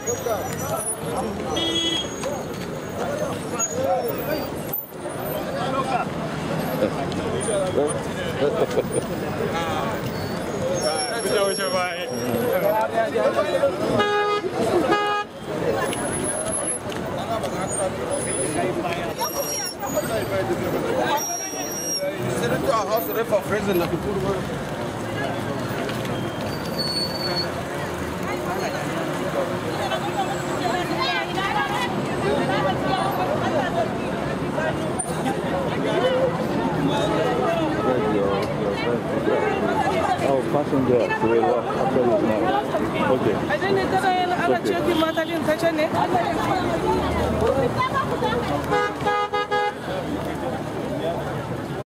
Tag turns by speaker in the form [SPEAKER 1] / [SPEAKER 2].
[SPEAKER 1] Oh, passenger, we lost after this now. Okay. I didn't know I checked the matter in such a